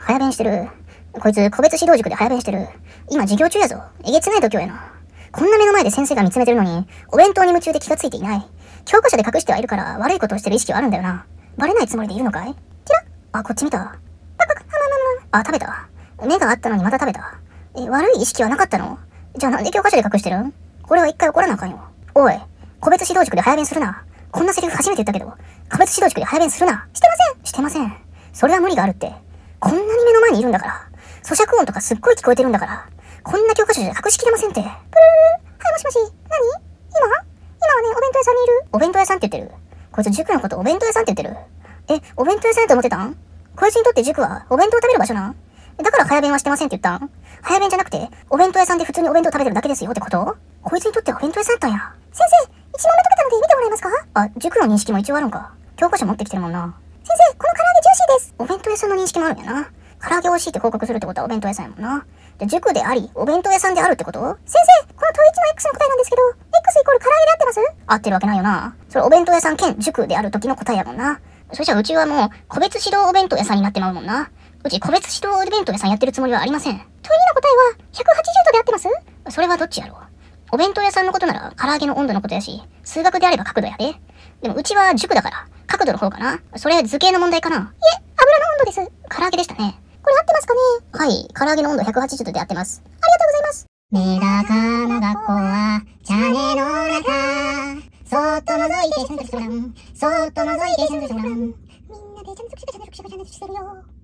早弁してる。こいつ、個別指導塾で早弁してる。今授業中やぞ。えげつない度胸やな。こんな目の前で先生が見つめてるのに、お弁当に夢中で気がついていない。教科書で隠してはいるから悪いことをしてる意識はあるんだよな。バレないつもりでいるのかい？チラッ。あ、こっち見た。パクパク、あ、食べた。目があったのにまた食べた。悪い意識はなかったの？じゃあなんで教科書で隠してるん？これは一回怒らなあかんよ。おい、個別指導塾で早弁するな。こんなセリフ初めて言ったけど、個別指導塾で早弁するな。してません。してません。それは無理があるって。こんなに目の前にいるんだから。咀嚼音とかすっごい聞こえてるんだから。こんな教科書じゃ隠しきれませんって。プルルル。はい、もしもし。何？今はね、お弁当屋さんにいる。お弁当屋さんって言ってる。こいつ塾のことお弁当屋さんって言ってる。お弁当屋さんやと思ってたん？こいつにとって塾はお弁当を食べる場所なん？だから早弁はしてませんって言ったん？早弁じゃなくて、お弁当屋さんで普通にお弁当食べてるだけですよってこと？こいつにとってはお弁当屋さんやったんや。先生、1問目解けたので見てもらえますか？あ、塾の認識も一応あるんか。教科書持ってきてるもんな。先生、この唐揚げジューシーです。お弁当屋さんの認識もあるんやな。唐揚げ美味しいって報告するってことはお弁当屋さんやもんな。で、塾であり、お弁当屋さんであるってこと？先生、この問1の X の答えなんですけど、X イコール唐揚げで合ってます？合ってるわけないよな。それお弁当屋さん兼塾である時の答えやもんな。そしたらうちはもう、個別指導お弁当屋さんになってまうもんな。うち個別指導お弁当屋さんやってるつもりはありません。問2の答えは、180度で合ってます？それはどっちやろう。お弁当屋さんのことなら、唐揚げの温度のことやし、数学であれば角度やで。でもうちは塾だから、角度の方かな。それ図形の問題かな。いえ、油の温度です。唐揚げでしたね。これ合ってますかね？はい、唐揚げの温度180度で合ってます。ありがとうございます。 メダカの学校は、チャネの中。そっと覗いて、そっと覗いて、みんなでちゃんとクシャクシャクシャクシャクシャクしてるよ。